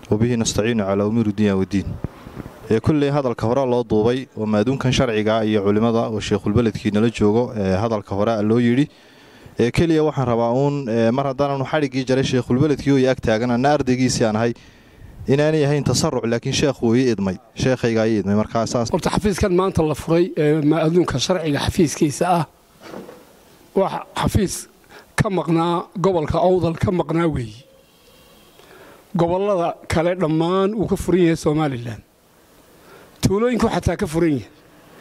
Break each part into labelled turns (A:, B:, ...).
A: وبه نستعين على أمور الدنيا والدين كل هذا الكهراء الله ضوبي وما دون كان شرعي يا علماء والشيخ البلد كي نلجوجو هذا الكهراء اللي يري كلية waxaan rabaa mar haddaan xarigii jaray sheekh ulbaladkii oo yaag taagana naardigiisi aan ahay inaanay ahayn tasarruc laakiin sheekhu way idmay sheekhayga ay idmay marka asaas
B: horta xafiiskan maanta la furay ma adduunka sharciga xafiiskiisa ah wax xafiis ka maqnaa gobolka awdal ka maqnaa weey gobolada kale dhammaan uu ka furan yahay Soomaaliland tuulooyinku xataa ka furan yahay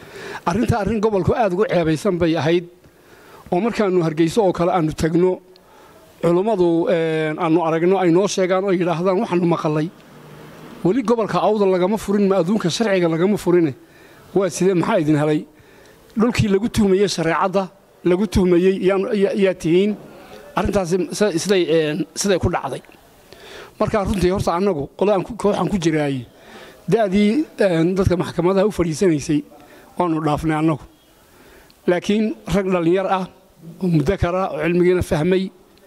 B: arrin gobolku aad ugu ceebaysan bay ahayd oo markaanu Hargeysa oo kale aanu tagno culimadu aanu aragno ay noo sheegaan oo yiraahdaan waxaanu maqalay wali gobolka awdal lagama furin ma adduunka sharciga lagama furin waa sidee maxaa idin helay dhulkii lagu tuhmayay shariicada lagu tuhmayay yaa tihiin arrintaas siday ku dhacday marka runtii horta anagu qolaan waxaan ku jiraay daadii dadka maxkamadaha u fadhiisanaysay waanu dhaafnay anagu laakiin rag dhalinyar ah oo mudakara oo cilmigeena fahmay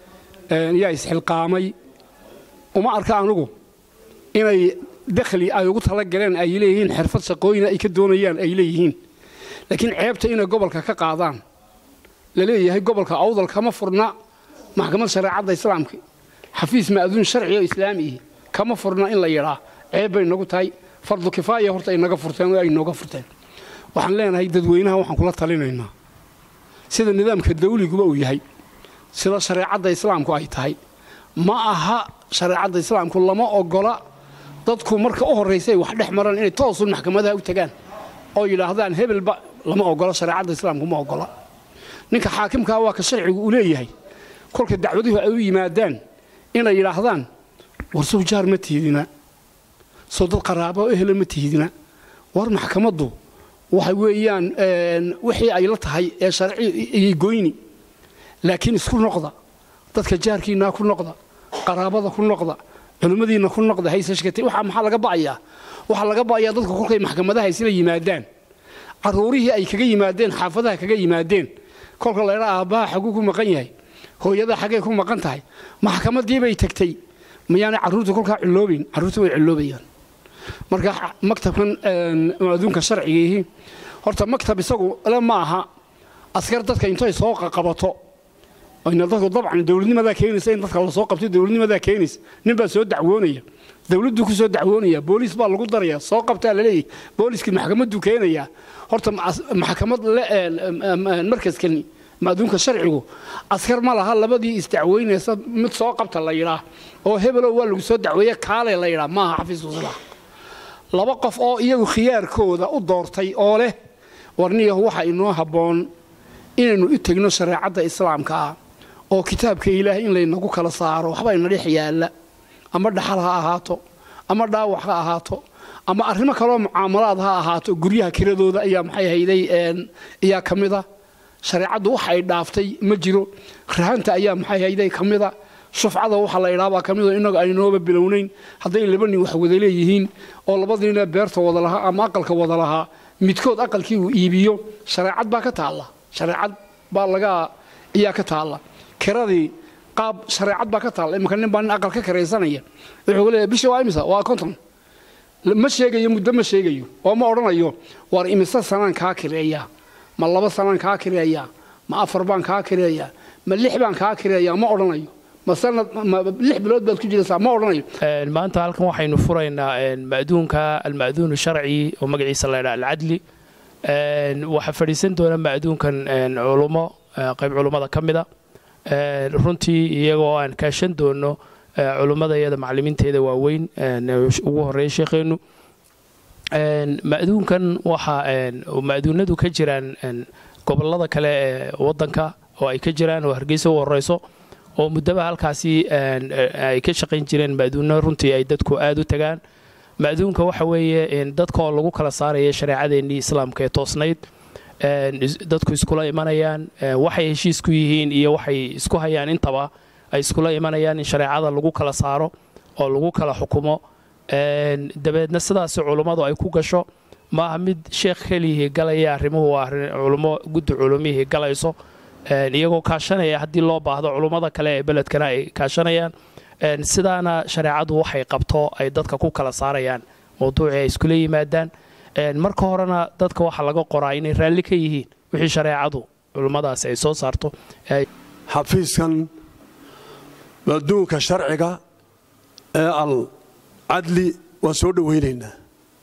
B: yaa isxilqaamay uma arka anagu inay dakhli ay ugu tala galeen ay leeyihiin xirfad shaqooyin ay ka doonayaan ay leeyihiin laakiin ceebta inay gobolka ka qaadaan la leeyahay gobolka awdal kama furna maxkamad shariicada islaamka xafiis ma adduun sharci oo islaami kama furna in la yaraa ceeb bay nagu tahay fardu kifaaya horta ay naga furteen oo ay nooga furteen waxaan leenahay dadweynaha waxaan kula talinaynaa sida nidaamka dawliga uu yahay sida shariicada islaamku ay tahay ma aha shariicada islaamku lama ogola dadku marka u horeysay wax dhex maran inay toosun maxkamadaha u tagaan oo yiraahdaan hebelba lama ogola shariicada islaamku ma ogola ninka xaakimka waa ka sharcigu u leeyahay kolka dacwaduhu ay u yimaadaan inay yiraahdaan warsoo jaar ma tiidina soo dad qaraabo ehel ma tiidina war maxkamadu waxa weeyaan wixii ay la tahay ee sharci iyo goyni laakiin isku noqda dadka jaarkiina ku noqda qaraabada ku noqda culimadiina ku noqda haysashkatay waxa maxaa laga baayaa dadka kolkay maxkamadaha isla yimaadaan caruurihii ay kaga yimaadeen xaafadaha kaga yimaadeen kolka la yiraahdo aabbaha xagu ku maqan yahay hooyada xagee ku maqan tahay maxkamadii bay tagtay miyana caruurta kolka ciloobin caruurta way ciloobayaan marka maktabkan adduunka sharciga horta maktab isagu ma aha askar dadka intay soo qabato ayna dadku dabcan dawladnimada keenaysa in dadka la soo qabtay dawladnimada keenaysa nin baa soo dacwoonaya dawladdu ku soo dacwoonaya booliis baa lagu daraya soo qabtaa la leeyahay booliiskii maxkamaddu keenaya horta maxkamad markaskani adduunka sharcigu askar ma laha labadii isdacweynaysa mid soo qabta la yiraah oo hebelo waa lagu soo dacweeyay kaale la yiraah ma aha xafiis wasalaah laba qof oo iyagu khiyaarkooda u doortay oo leh warniyahu waxa inoo haboon inaynu u tagno shariicada islaamka oo kitaabka ilaahay in laynagu kala saaro waxba ina dhex yaala ama dhaxal ha ahaato ama dhaawac ha ahaato ama arrimo kale oo mucaamalaad ha ahaato guryaha kiradooda ayaa maxay hayday ayaa kamida shariicadu waxa ay dhaaftay ma jiro rahanta ayaa maxay hayday kamida shufcada waxa la yiraahdaa kamida inaga ay nooba bilownayn haday laba nin wax wada leeyihiin oo labadiina beerta wada laha ama aqalka wada laha midkood aqalkii uu iibiyo shariicad baa ka taala shariicad baa laga iyaa ka taala kiradii qaab shariicad baa ka taala imka nin baan aqal ka kareysanaya wuxuu leeyahay bisha waa imisa waa konton ma sheegayo muddo ma sheegayo oo ma oranayo war imisa sanaan ka kireeya ma 2 sanaan ka kireeya ma 4 baan ka kireeya ma 6 baan ka kireeya ma oranayo مثلا 6 bilood baad ku jiraysaa ma oranayo
C: maanta halkan waxaynu furaynaa maaduunka almaaduun sharci oo magaciisa la yiraahdo al-adli waxa fariisan doona maaduunkan culimo qayb culimada kamida runtii iyagoo aan kaashan doono culimada iyada macallimiinteeda waaweyn ugu horeeyay sheekheenu maaduunkan waxa maaduunadu ka jiraan gobolada kale ee wadanka oo ay ka jiraan oo Hargeysa u horeyso oo mudaba halkaasi ay ka shaqeyn jireen maaduunna runtii ay dadku aad u tagaan maaduunka waxa weeye in dadka lagu kala saarayo shariicadeennii islaamka ee toosnayd dadku iskula imanayaan waxay heshiis ku yihiin iyo waxay isku hayaan intaba ay iskula imanayaan in shariicada lagu kala saaro oo lagu kala xukumo dabeedna sidaas culimadu ay ku gasho ma mid sheekh kaliya galaya arrimuhu waa culimo guddi culumihii galayso iyagoo kaashanaya hadii loo baahdo culimada kale ee beledkana ay kaashanayaan sidaana shareecadu waxay qabto ay dadka ku kala saarayaan mawduucii ay iskula yimaadaan marka horena dadka waxa laga qoraa inay raalli ka yihiin wixii shareecadu culimmadaasi ay soo saarto
D: xafiiskan maduunka sharciga ee al-cadli waan soo dhawaynaynaa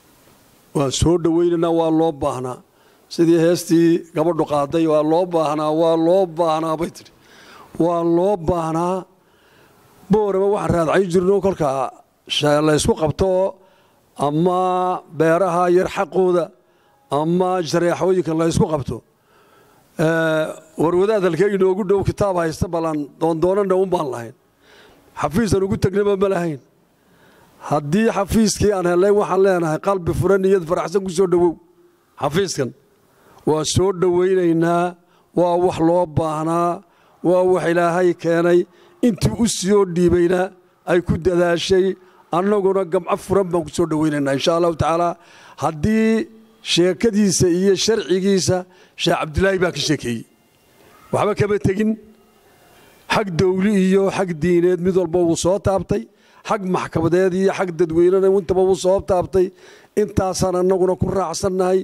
D: waa loo baahnaa sidii heestii gabadhu qaaday waa loo baahnaa bay tidhi waa loo baahnaa booraba waxaan raadcay jirno kolkaa laysku qabto ama beeraha yar xaqooda ama shareexooyinka laysku qabto warwadaad halkee inoogu dhow kitaab haysta balan doondoonana un baan lahayn xafiisan ugu tegnaba ma lahayn haddii xafiiskii aan helay waxaan leenahay qalbi furan niyad faraxsan ku soo dhowow xafiiskan waa soo dhowaynaynaa waa wax loo baahnaa waa wax ilaahay keenay intii u soo dhiibayna ay ku dadaashay annaguna gamco furan baan ku soo dhowaynaynaa insha allahu tacaala haddii sheekadiisa iyo sharcigiisa sheekh cabdilaahi baa ka sheekeeyey waxba kama tegin xag dawli iyo xag diineed mid walba wuu soo taabtay xag maxkamadeed iyo xag dadweynena intaba wuu soo taabtay intaasaan annaguna ku raacsannahay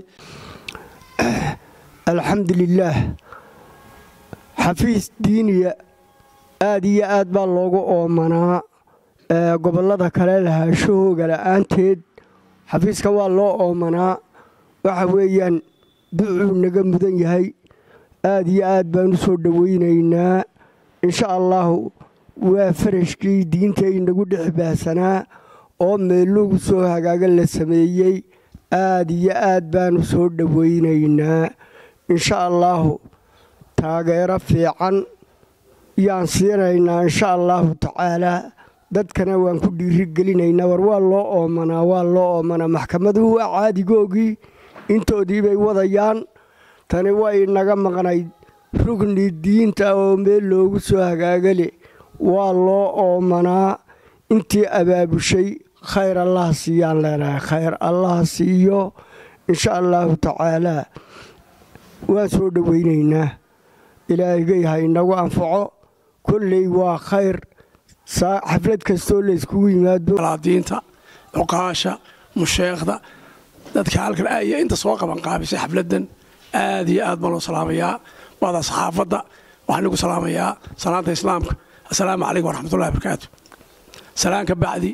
E: alxamdulilaah xafiis diiniya aad iyo aad baa loogu oomanaa gobollada kale lahaashahooga la'aanteed xafiiska waa loo oomanaa waxa weeyaan ducuu naga mudan yahay aad iyo aad baan u soo dhowaynaynaa insha allaahu waa farashkii diinta inagu dhex baahsanaa oo meelugu soo hagaaga la sameeyey aad iyo aad baanu soo dhowaynaynaa insha allaahu taageero fiican yaan siinaynaa insha allaahu tacaalaa dadkana waan ku dhiirigelinaynaa war waa loo oomanaa maxkamaduhu waa caadigoogii intoodii bay wadayaan tani way naga maqnayd rugni diinta oo meel loogu soo hagaagale waa loo oomanaa intii abaabushay khayr allah siiyaan leenahay khayr allah siiyo insha allaahu tacaalaa waan soo dhowaynaynaa ilaahigay ha inagu anfaco kolley waa khayr xaflad kastoo layskugu yimaado
B: diinta cuqaasha musheekhda dadka halkan iyo inta soo qabanqaabisay xafladan aad iyo aad baan loo salaamayaa waada saxaafadda waxaan igu salaamayaa salaanta islaamka assalaamu calaykum waraxmatullahi wabarakaatu salaan ka bacdi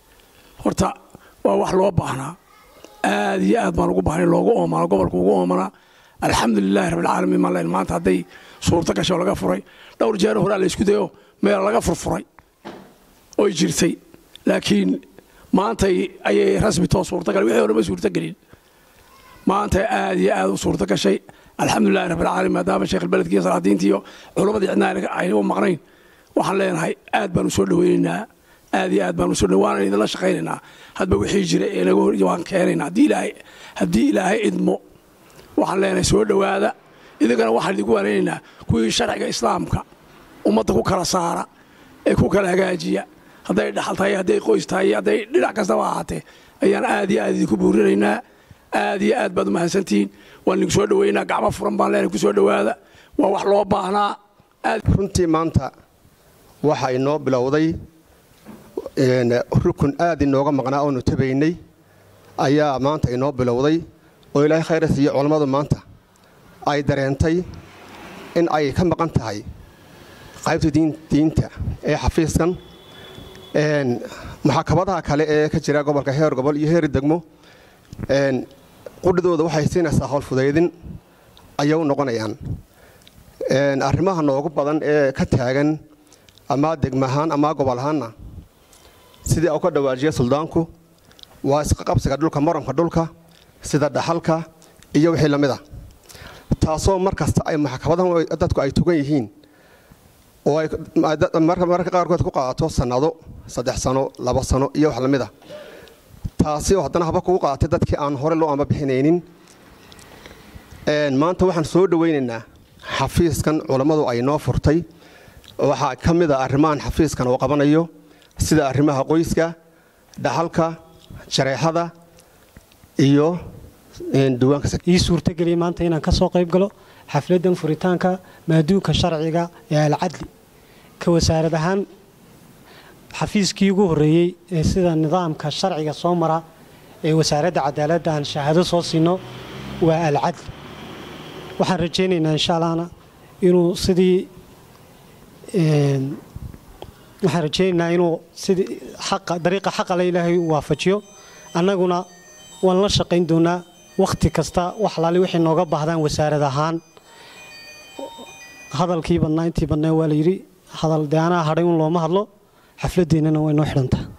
B: horta waa wax loo baahnaa aad iyo aad baan ugu baahnay loogu oomana gobolka ugu oomanaa alxamdulilaahi rabbilcaalamiin maalayn maanta hadday suurto gasho laga furay dhowr jeer horaa la isku dayo meel laga furfuray oy jirtay laakiin maantay ayay rasmi too suurtagal wixii hore ma suurtagelin maanta aad iyo aad u suurto gashay alxamdulillahi rabbilcaalamiin maadaama sheekh albeledkiiyo salaadiintii iyo culammadii cidna ayna u maqnayn waxaan leenahay aad baan u soo dhowaynaynaa aad iyo aad baan u soo waana idinla shaqaynaynaa hadba wixii jira ee naga hor waan keenaynaa haddii ilaahay idmo waxaan leenahay soo dhowaada idinkana waxaan idinku waanaynaynaa kuwii sharciga islaamka ummadda ku kala saara ee ku kala hagaajiya hadday dhaxal tahay hadday qoys tahay hadday dhinac kastaba ahaatee ayaan aad iyo aad idinku buurinaynaa aad iyo aad baad u mahadsantihiin waan idinku soo dhowaynaa gacmo furan baan leenahay ku soo dhowaada waa wax loo baahnaa
F: runtii maanta waxa inoo bilowday rukun aad inooga maqnaa oonu tabaynay ayaa maanta inoo bilowday oo ilaahay khayra siiyo culammadu maanta ay dareentay in ay ka maqan tahay qaybta diinta ee xafiiskan maxakamadaha kale ee ka jira gobolka heer gobol iyo heer degmo qudhidooda waxay siinaysaa howl fudaydin ayay u noqonayaan arrimaha noogu badan ee ka taagan ama degmahaan ama gobol ahaanna sidii uu ka dhawaajiya suldaanku waa isqaqabsiga dhulka maranka dhulka sida dhaxalka iyo wixii lamid ah taasoo markasta ay maxkamadaha dadku ay tugan yihiin oo ay marka qaarkood ku qaato sanado 3 sano 2 sano iyo wax lamid ah taasi oo haddana haba kugu qaatay dadkii aan hore loo ama bixinaynin maanta waxaan soo dhawaynaynaa xafiiskan culammadu ay noo furtay waxaa ka mid ah arrimahan xafiiskan uu qabanayo sida arrimaha qoyska dhaxalka shareexada iyo duwaanka
G: ii suurtageliyay maanta inaan ka soo qayb galo xafladan furitaanka maaduunka sharciga ee alcadli ka wasaarad ahaan xafiiskii ugu horreeyey ee sida nidaamka sharciga soo mara ee wasaaradda cadaaladda aan shahaado soo siino waa alcadl waxaan rajaynaynaa insha allahna inuu sidii dariiqa xaqa le ilaahay u waafajiyo annaguna waan la shaqayn doonaa wakhti kasta wax laali wixii nooga baahdaan wasaarad ahaan hadalkii badnaa intii badnaa waa la yidhi hadal dee anaa hadhay un looma hadlo xafladdeennana way noo xidhantaa